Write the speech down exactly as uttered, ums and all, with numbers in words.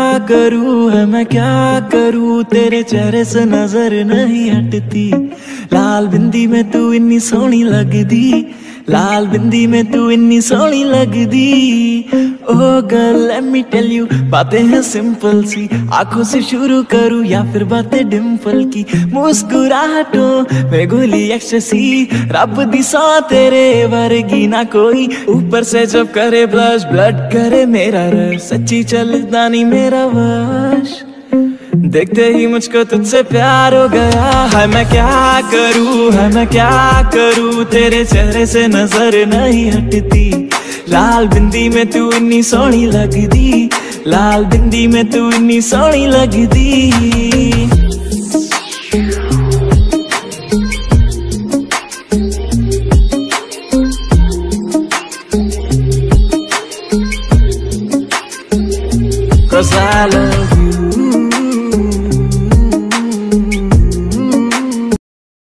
करूँ है मैं क्या करूँ, तेरे चेहरे से नजर नहीं हटती। लाल बिंदी में तू इन्नी सोहनी लगदी, लाल बिंदी में तू इन्नी सोहनी लगदी। Oh girl let me tell you, बातें हैं सिंपल सी, आंखों से शुरू करूँ या फिर बातें डिम्पल की। मुस्कुराहटों में घुली एक्सटेसी, रब दी सौ तेरे वर्गी ना कोई। ऊपर से जब करे ब्लश ब्लड करे मेरा रश, सच्ची चलता नहीं मेरा वश। देखते ही मुझको तुझसे प्यार हो गया। है मैं क्या करूँ है मैं क्या करूँ, तेरे चेहरे से नजर नहीं हटती। लाल बिंदी में तू इन्नी सोहनी लगदी, लाल बिंदी में तू इन्नी सोहनी लगदी। Cause I love